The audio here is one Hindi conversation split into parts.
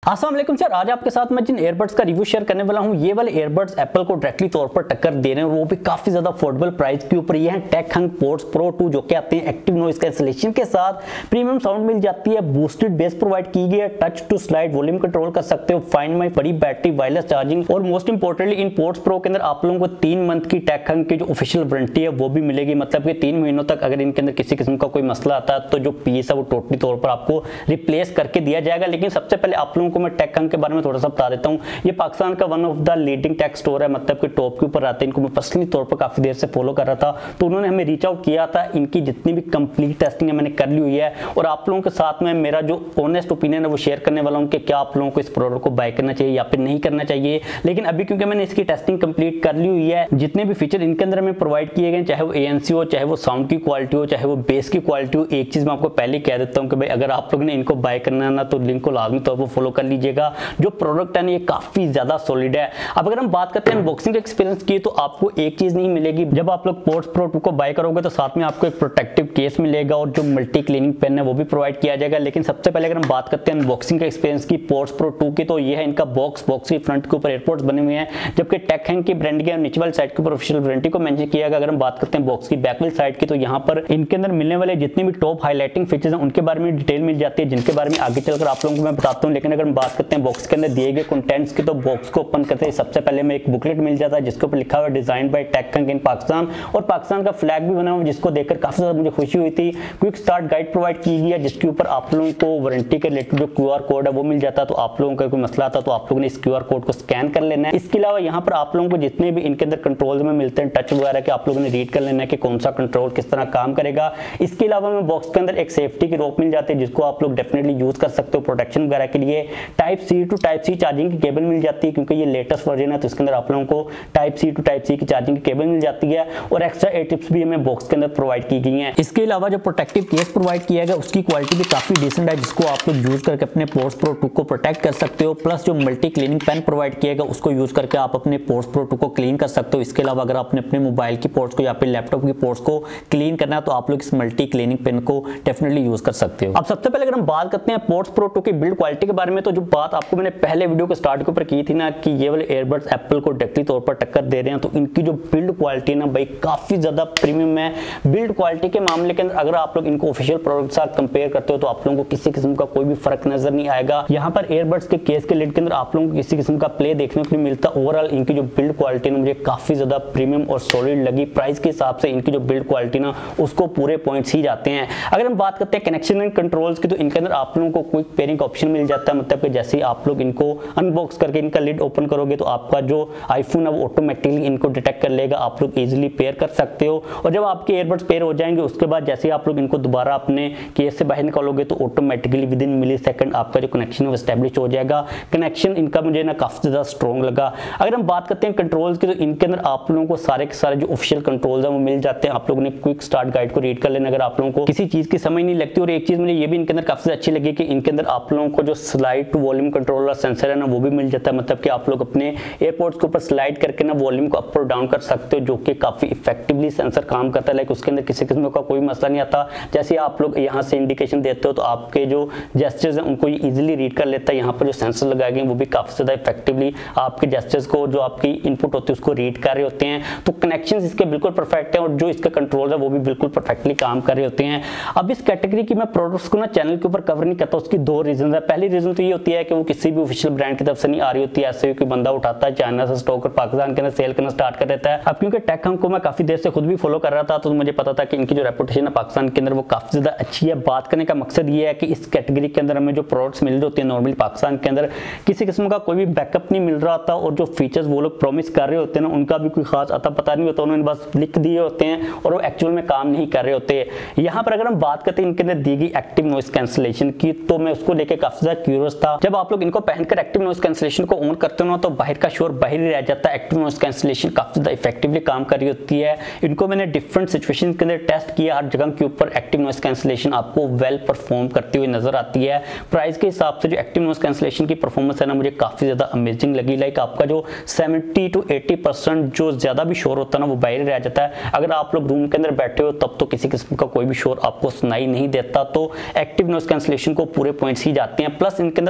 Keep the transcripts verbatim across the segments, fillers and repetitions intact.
अस्सलाम वालेकुम सर, आज आपके साथ मैं जिन एयरबड्स का रिव्यू शेयर करने वाला हूं, ये वाले एयरबड्स एप्पल को डायरेक्टली तौर पर टक्कर दे रहे हैं, वो भी काफी ज्यादा अफोर्डेबल प्राइस के ऊपर। ये हैं टेकहंग पोड्स प्रो टू, जो कि आते हैं एक्टिव नॉइस कैंसलेशन के साथ, प्रीमियम साउंड मिल जाती है, बूस्टेड बेस प्रोवाइड की गई है, touch to slide volume control कर सकते हो, फाइंड माई, बड़ी बैटरी, वायरलेस चार्जिंग, और मोस्ट इंपोर्टेंटली इन पोड्स प्रो के अंदर आप लोगों को तीन मंथ की टेकहंग की जो ऑफिशियल वारंटी है वो भी मिलेगी। मतलब कि तीन महीनों तक अगर इनके अंदर किसी किस्म का कोई मसला आता है तो जो पीस है वो टोटली तौर पर आपको रिप्लेस करके दिया जाएगा। लेकिन सबसे पहले आप लोगों को मैं टेकहंग के बारे में थोड़ा सा बता देता हूं। ये पाकिस्तान का one of the leading tech store है, मतलब कि टॉप के ऊपर आते हैं। इनको मैं पर्सनली तौर पर काफी देर से फॉलो कर रहा था, तो उन्होंने हमें रीच आउट किया था। इनकी जितनी भी कंप्लीट टेस्टिंग है मैंने कर ली हुई है, और आप लोगों के साथ में मेरा जो ऑनेस्ट ओपिनियन है वो शेयर करने वाला हूं कि क्या आप लोगों को इस प्रोडक्ट को बाय करना चाहिए या फिर नहीं करना चाहिए। लेकिन अभी क्योंकि मैंने इसकी टेस्टिंग कंप्लीट कर ली हुई है, जितने भी फीचर इनके अंदर हमें प्रोवाइड किए गए, चाहे वो एएनसी हो, चाहे वो साउंड की क्वालिटी हो, चाहे वो बेस की क्वालिटी हो, एक चीज मैं आपको पहले कह देता हूं कि भाई अगर आप लोगों ने इनको बाय करना है ना, तो लिंक को लाजमी तौर पर फॉलो कर लीजिएगा। जो प्रोडक्ट है ना, ये काफी ज्यादा सॉलिड है। अब अगर हम बात करते हैं अनबॉक्सिंग के एक्सपीरियंस की, तो आपको एक चीज नहीं मिलेगी। जब आप लोग पोड्स प्रो टू को बाय करोगे तो साथ में आपको एक प्रोटेक्टिव केस मिलेगा और जो मल्टी क्लीनिंग पेन है वो भी प्रोवाइड किया जाएगा। लेकिन सबसे पहले अगर हम बात करते हैं अनबॉक्सिंग के एक्सपीरियंस की पोड्स प्रो टू की, तो ये है इनका बॉक्स। बॉक्स की फ्रंट के ऊपर एयरपोर्ट्स बने हुए हैं, जबकि टेकहंग की ब्रांड के नीचे वाली साइड के ऊपर ऑफिशियल वारंटी को मेंशन किया गया। अगर हम बात करते हैं बॉक्स की बैक वाली साइड की, तो यहाँ पर इनके अंदर मिलने वाले जितने भी टॉप हाईलाइटिंग फीचर्स हैं उनके बारे में डिटेल मिल जाती है, जिनके बारे में आगे चलकर आप लोगों को मैं बताता हूँ। लेकिन अगर हम बात करते हैं बॉक्स के अंदर दिए गए कंटेंट्स की, तो बॉक्स को ओपन करते ही सबसे पहले में एक बुकलेट मिल जाता है जिसके ऊपर लिखा हुआ है design by tech hang in Pakistan, और पाकिस्तान का फ्लैग भी बना हुआ है, जिसको देखकर काफी ज्यादा मुझे खुशी हुई थी। क्विक स्टार्ट गाइड प्रोवाइड की गई है, जिसके ऊपर आप लोगों को वारंटी के रिलेटेड जो क्यूआर कोड है वो मिल जाता है। तो आप लोगों का कोई मसला आता है तो आप लोगों ने इस क्यूआर कोड को स्कैन कर लेना है। इसके अलावा यहाँ पर आप लोगों को जितने भी इनके अंदर कंट्रोल्स में मिलते हैं टच वगैरह के, आप लोगों ने रीड कर लेना है कि कौन सा कंट्रोल किस तरह काम करेगा। इसके अलावा में बॉक्स के अंदर एक सेफ्टी की रोप मिल जाती है, जिसको आप लोग डेफिनेटली यूज कर सकते हो प्रोटेक्शन वगैरह के लिए। Type C to type C charging की केबल मिल जाती है, क्योंकि ये लेटेस्ट वर्जन है तो इसके अंदर आप लोगों को type C to type C की चार्जिंग की केबल मिल जाती है, और एक्स्ट्रा एयर टिप्स भी हमें बॉक्स के अंदर प्रोवाइड की गई हैं। इसके अलावा जो प्रोटेक्टिव केस प्रोवाइड किया गया उसकी क्वालिटी भी काफी डिसेंट है, जिसको आप लोग यूज करके अपने पोड्स प्रो टू को प्रोटेक्ट कर सकते हो। प्लस जो मल्टी क्लीनिंग पेन प्रोवाइड किया गया उसको यूज करके आप अपने पोड्स प्रो टू को क्लीन कर सकते हो। इसके अलावा अगर आपने अपने मोबाइल की पोर्ट्स को या फिर लैपटॉप की पोर्ट्स को क्लीन करना है तो आप लोग इस मल्टी क्लीनिंग पेन को डेफिनेटली यूज कर सकते हो। अब सबसे पहले अगर हम बात करते हैं पोड्स प्रो टू की बिल्ड क्वालिटी के बारे में, तो जो बात आपको मैंने पहले वीडियो के स्टार्ट के ऊपर की थी ना कि ये वाले एयरबड्स एप्पल को डायरेक्टली तौर पर टक्कर दे रहे हैं, तो इनकी जो बिल्ड क्वालिटी है ना भाई काफी ज्यादा प्रीमियम है। बिल्ड क्वालिटी के मामले के अंदर अगर आप लोग इनको ऑफिशियल प्रोडक्ट के साथ कंपेयर करते हो तो आप लोगों को किसी किस्म का कोई भी फर्क नजर नहीं आएगा। यहाँ पर एयरबड्स के केस के लिड के अंदर आप लोगों को किसी किस्म का प्ले देखने को नहीं मिलता। ओवरऑल इनकी जो बिल्ड क्वालिटी ना मुझे काफी ज्यादा प्रीमियम और सॉलिड लगी। प्राइस के हिसाब से इनकी जो बिल्ड क्वालिटी ना उसको पूरे पॉइंट्स ही जाते हैं। अगर हम बात करते हैं कनेक्शन एंड कंट्रोल्स की, तो इनके अंदर आप लोगों को क्विक पेयरिंग का ऑप्शन मिल जाता है। मतलब कि जैसे ही आप लोग इनको अनबॉक्स करके इनका लिड ओपन करोगे तो आपका जो आईफोन है वो ऑटोमेटिकली इनको डिटेक्ट कर लेगा, आप लोग इजीली पेयर कर सकते हो। और जब आपके एयरबड्स पेयर हो जाएंगे उसके बाद जैसे ही आप लोग इनको दोबारा अपने केस से बाहर निकालोगे तो automatically within millisecond आपका जो कनेक्शन है वो एस्टैब्लिश हो जाएगा। कनेक्शन इनका मुझे ना काफी ज्यादा स्ट्रॉन्ग लगा। अगर हम बात करते हैं कंट्रोल्स की, तो इनके अंदर आप लोगों को सारे के सारे जो ऑफिशियल कंट्रोल्स हैं वो मिल जाते हैं। आप लोगों ने क्विक स्टार्ट गाइड को रीड कर लेना अगर आप लोगों को किसी चीज की समझ नहीं लगती। और एक चीज मुझे ये भी इनके अंदर काफी अच्छी लगी कि इनके अंदर आप लोगों को जो slide to volume controller sensor है ना वो भी मिल जाता है। मतलब कि आप लोग अपने एयरपोर्ट्स के ऊपर स्लाइड करके ना वॉल्यूम को अप और डाउन कर सकते हो, जो कि काफी इफेक्टिवली सेंसर काम करता है। लाइक उसके अंदर किसी किस्म का कोई मसला नहीं आता। जैसे आप लोग यहाँ से इंडिकेशन देते हो तो आपके जो जेस्चर्स हैं उनको ये इजीली रीड कर लेता है। यहाँ पर जो सेंसर लगाए गए वो भी काफी ज्यादा इफेक्टिवली आपके जेस्चर्स को, जो आपकी इनपुट होती है उसको रीड कर रहे होते हैं। तो कनेक्शन इसके बिल्कुल परफेक्ट है, और जो इसका कंट्रोल है वो भी बिल्कुल परफेक्टली काम कर रहे होते हैं। अब इस कैटेगरी की मैं प्रोडक्ट्स को ना चैनल के ऊपर कवर नहीं करता, उसकी दो रीजन है। पहली रीजन तो ये होती है कि वो किसी भी ऑफिशियल ब्रांड की तरफ से नहीं आ रही होती है। ऐसे कोई बंदा उठाता है चाइना से स्टॉक और पाकिस्तान के अंदर सेल करना स्टार्ट कर देता है। अब क्योंकि टेकहंग को मैं काफी देर से खुद भी फॉलो कर रहा था तो मुझे पता था कि इनकी जो रेपुटेशन है पाकिस्तान के अंदर वो काफी ज्यादा अच्छी है। बात करने का मकसद ये है कि इस कैटेगरी के अंदर हमें जो प्रोडक्ट्स मिल रहे होते हैं नॉर्मली पाकिस्तान के अंदर किसी किस्म का कोई भी बैकअप नहीं मिल रहा होता, और जो फीचर्स वो लोग प्रॉमिस कर रहे होते हैं ना उनका भी कोई खास आता पता नहीं होता। उन्होंने बस लिख दिए होते हैं और वो एक्चुअल में काम नहीं कर रहे होते। यहाँ पर अगर हम बात करते हैं इनके अंदर दी गई एक्टिव नॉइस कैंसलेशन की, तो मैं उसको लेकर काफी ज्यादा क्यूरियस था। जब आप लोग इनको पहनकर एक्टिव नॉइस कैंसलेशन को ऑन करते हो ना तो बाहर का शोर बाहर ही रह जाता है। एक्टिव नॉइस कैंसलेशन काफी ज्यादा इफेक्टिवली काम कर रही होती है। इनको मैंने डिफरेंट सिचुएशन के अंदर टेस्ट किया, हर जगह के ऊपर एक्टिव नॉइस कैंसलेशन आपको वेल परफॉर्म करती हुई नजर आती है। प्राइस के हिसाब से जो एक्टिव नॉइस कैंसलेशन की परफॉर्मेंस है ना मुझे काफी ज्यादा अमेजिंग लगी। लाइक आपका जो सेवेंटी टू एटी परसेंट जो ज्यादा भी शोर होता है ना वो बाहर रह जाता है। अगर आप लोग रूम के अंदर बैठे हो तब तो किसी किस्म का कोई भी शोर आपको सुनाई नहीं देता। तो एक्टिव नॉइस कैंसलेशन को पूरे पॉइंट्स ही जाते हैं। प्लस इनके अंदर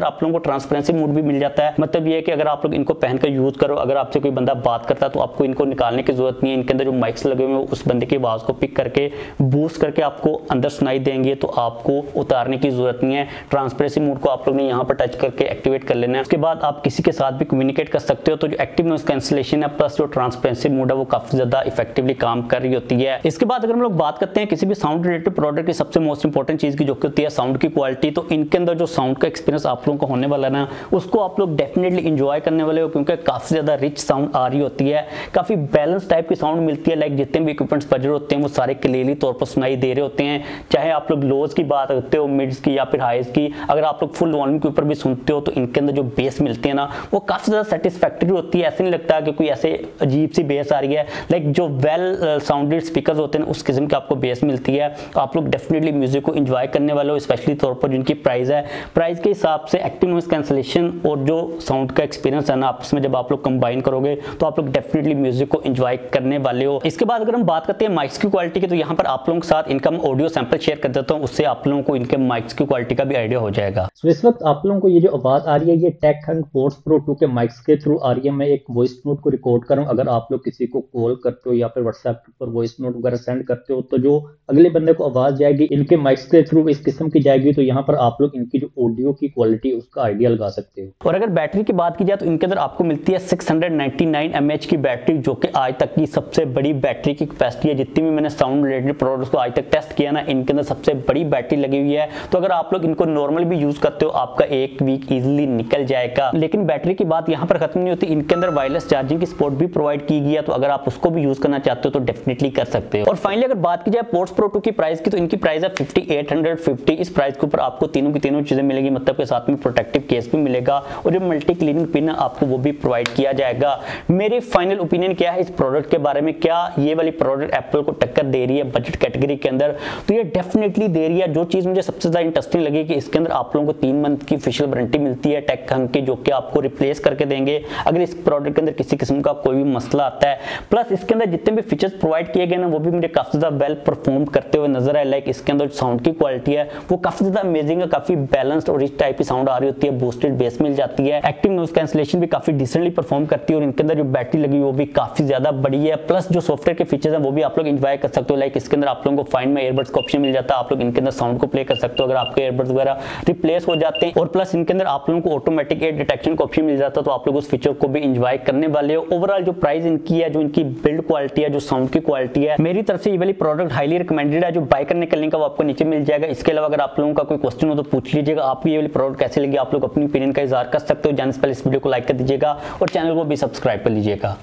आप लोगों को ट्रांसपेरेंसी मोड भी मिल जाता है। मतलब ये है कि अगर आप लोग इनको पहनकर यूज करो, अगर आपसे कोई बंदा बात करता है तो आपको इनको निकालने की जरूरत नहीं है। इनके अंदर जो माइक्स लगे हुए हैं उस बंदे की आवाज को पिक करके बूस्ट करके आपको अंदर सुनाई देंगे, तो आपको उतारने की जरूरत नहीं है। ट्रांसपेरेंसी मोड को आप लोग ने यहाँ पर टच करके एक्टिवेट कर लेना है। उसके बाद आप किसी के साथ भी कम्युनिकेट कर सकते हो। तो जो एक्टिव नॉइज कैंसिलेशन है प्लस जो ट्रांसपेरेंसी मोड है वो काफी ज्यादा इफेक्टिवली काम कर रही होती है। इसके बाद अगर हम लोग बात करते हैं किसी भी साउंड रिलेटेड प्रोडक्ट की सबसे मोस्ट इंपॉर्टेंट चीज की जो होती है साउंड की क्वालिटी, तो इनके अंदर जो साउंड का एक्सपीरियंस आप लोगों को होने वाला ना उसको आप लोग डेफिनेटली इंजॉय करने वाले हो, क्योंकि काफी ज्यादा रिच साउंड आ रही होती है, काफी बैलेंस टाइप की साउंड मिलती है। लाइक जितने भी इक्विपमेंट्स बज रहे होते हैं वो सारे क्लियरली तौर पर सुनाई दे रहे होते हैं, चाहे आप लोग लोज की बात करते हो, मिड्स की या फिर हाइज की। अगर आप लोग फुल वॉल्यूम के ऊपर भी सुनते हो तो इनके अंदर जो बेस मिलती है ना वो काफी ज्यादा सेटिस्फैक्टरी होती है। ऐसे नहीं लगता कि कोई ऐसे अजीब सी बेस आ रही है। लाइक जो वेल साउंडेड स्पीकर्स होते हैं उस किस्म की आपको बेस मिलती है। तो आप लोग डेफिनेटली म्यूजिक को एंजॉय करने वाले हो, स्पेशली तौर पर जिनकी प्राइस है, प्राइस के हिसाब से एक्टिव नॉइज कैंसिलेशन और जो साउंड का एक्सपीरियंस है ना आपस में जब आप लोग कंबाइन करोगे तो आप लोग डेफिनेटली म्यूजिक को एंजॉय करने वाले हो। इसके बाद अगर हम बात करते हैं माइक्स की क्वालिटी की, तो यहाँ पर आप लोगों के साथ इनका ऑडियो सैंपल शेयर कर देता हूँ, उससे आप लोगों को इनके माइक्स की क्वालिटी का भी आइडिया हो जाएगा। तो इस वक्त आप लोगों को ये जो आवाज आ रही है ये tech hang pods pro two के माइक्स के थ्रू आ रही है। मैं एक वॉइस नोट को रिकॉर्ड कर रहा हूँ। अगर आप लोग किसी को कॉल करते हो या फिर व्हाट्सएप पर वॉइस नोट वगैरह सेंड करते हो तो जो अगले बंदे को आवाज जाएगी इनके माइक्स के थ्रू इस किस्म की जाएगी। तो यहाँ पर आप लोग इनकी जो ऑडियो की क्वालिटी उसका आइडिया लगा सकते हो। और अगर बैटरी की बात की जाए तो इनके अंदर आपको मिलती है six hundred ninety nine mAh की बैटरी, जो कि आज तक की सबसे बड़ी बैटरी की कैपेसिटी है। जितनी भी मैंने साउंड रिलेटेड प्रोडक्ट्स को आज तक टेस्ट किया ना इनके अंदर सबसे बड़ी बैटरी लगी हुई है। तो अगर आप लोग इनको नॉर्मल भी यूज करते हो आपका एक वीक इजीली निकल जाएगा। लेकिन बैटरी की बात यहाँ पर खत्म नहीं होती, इनके अंदर वायरलेस चार्जिंग की सपोर्ट भी प्रोवाइड की गई है। तो अगर आप उसको भी यूज करना चाहते हो तो डेफिनेटली कर सकते हो। और फाइनली अगर बात की जाए पोर्ट्स प्रो टू की प्राइस की, तो इनकी प्राइस है फिफ्टी एट हंड्रेड फिफ्टी। इस प्राइस के ऊपर आपको तीनों की तीनों चीजें मिलेगी, मतलब के साथ में प्रोटेक्टिव केस भी मिलेगा और जो मल्टी क्लीनिंग पिन आपको वो भी प्रोवाइड किया जाएगा। मेरी फाइनल ओपिनियन क्या है इस प्रोडक्ट के बारे में, क्या ये वाली प्रोडक्ट एप्पल को टक्कर दे रही है बजट कैटेगरी के अंदर? तो ये डेफिनेटली दे रही है। जो चीज मुझे सबसे ज्यादा इंटरेस्टिंग लगी कि इसके अंदर आप लोगों को तीन मंथ की ऑफिशियल वारंटी मिलती है टेक हंग की, जो कि आपको रिप्लेस करके देंगे अगर इस प्रोडक्ट के अंदर किसी किस्म का कोई भी मसला आता है। प्लस इसके अंदर जितने भी फीचर्स प्रोवाइड किए गए ना वो भी मुझे काफी ज्यादा वेल परफॉर्म करते हुए नजर आए। लाइक इसके अंदर साउंड की क्वालिटी है वो काफी ज्यादा अमेजिंग है, काफी बैलेंस्ड और रिच टाइप की साउंड आ रही होती है, बूस्टेड बेस मिल जाती है, एक्टिव नॉइज कैंसिलेशन भी काफी डिसेंटली परफॉर्म करती है और इनके अंदर जो बैटरी लगी वो भी काफी ज्यादा बड़ी है। प्लस जो सॉफ्टवेयर के फीचर्स हैं वो भी आप लोग एंजॉय कर सकते हो। लाइक इसके अंदर आप लोगों को फाइंड माई ईयरबड्स का ऑप्शन मिल जाता है, आप लोग इनके अंदर साउंड को प्ले कर सकते हो अगर आपके ईयरबड्स वगैरह रिप्लेस हो जाते हैं। और प्लस इनके अंदर आप लोगों को ऑटोमेटिक एयर डिटेक्शन का ऑप्शन मिल जाता है, तो आप लोग उस फीचर को भी एंजॉय करने वाले हो। ओवरऑल जो प्राइस इनकी है, जो इनकी बिल्ड क्वालिटी है, जो साउंड की क्वालिटी है, मेरी तरफ से ये वाली प्रोडक्ट हाईली रिकमेंडेड है। जो बाय करने का लिंक है वो आपको नीचे मिल जाएगा। इसके अलावा अगर आप लोगों का कोई क्वेश्चन हो तो पूछ लीजिएगा, आपको ये वाली प्रोडक्ट कैसे लगी, आप लोग अपनी ओपिनियन का इजहार कर सकते हो। जाने से पहले इस वीडियो को लाइक कर दीजिएगा और चैनल को भी सब्सक्राइब कर लीजिएगा।